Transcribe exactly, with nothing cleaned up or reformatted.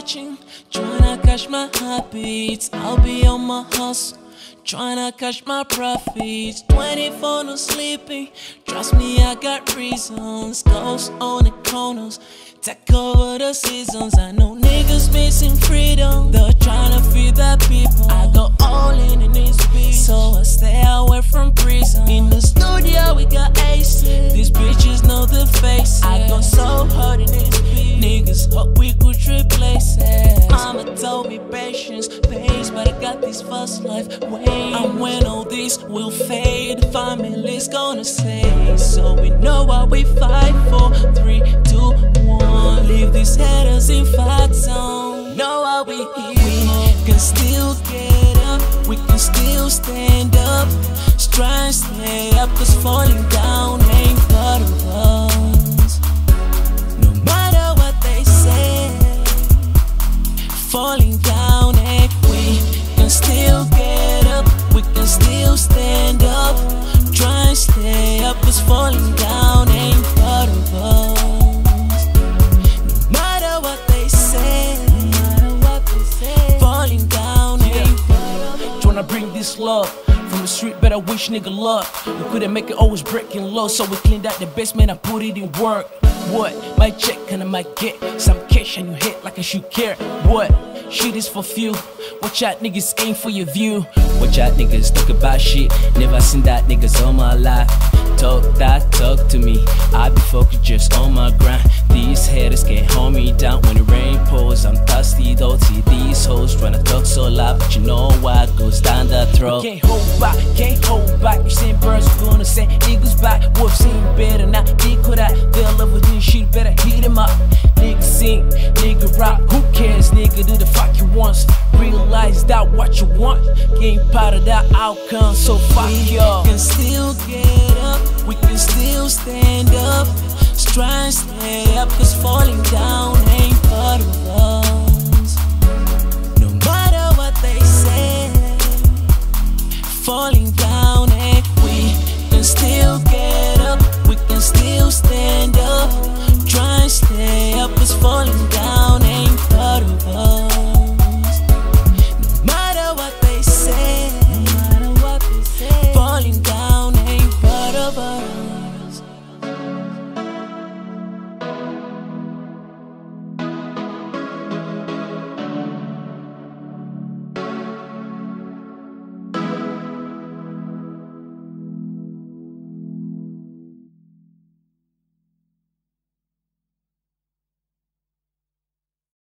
watching, tryna catch my heartbeats. I'll be on my hustle, tryna catch my profits. twenty-four no sleeping, trust me I got reasons. Ghosts on the corners, take over the seasons. I know niggas missing freedom, they're tryna feed their people. I go all in in this beat, so I stay away from prison. In the studio we got aces, these bitches know the faces. I go so hard in this beat, niggas hope we could replace it. Mama told me patience pays, but I got this fast life way. And when all this will fade, family's gonna say. So we know what we fight for. Three, two, one. Leave these haters in fight zone. Know how we here, can still get up, we can still stand up. Try and stay up, cause falling down ain't part of us. No matter what they say, falling down ain't. We can still get up, we can still stand up. Try and stay up, cause falling down ain't part of us. Tryna bring this love from the street, but I wish nigga luck. We couldn't make it, always breaking low, so we cleaned out the basement and put it in work. What? My check and I might get some cash and you hit like I should care. What? Shit is for few. Watch out niggas aim for your view. Watch out niggas talk about shit, never seen that niggas all my life. Talk that talk to me, I be focused just on my grind. These haters can't hold me down when the rain pours. I'm thirsty though, see these hoes tryna talk so loud, but you know why it goes down the throat. Can't hold back, can't hold back. You seen birds gonna say niggas back. Wolf seen better now, they could that. They'll love with this shit, better heat him up. Nigga sing, nigga rock, who cares? Nigga do the fuck you want. Realize that what you want ain't part of that outcome, so fuck y'all. We can still get up, we can still stand up. Try and stay up, cause falling down ain't part of us. No matter what they say, falling down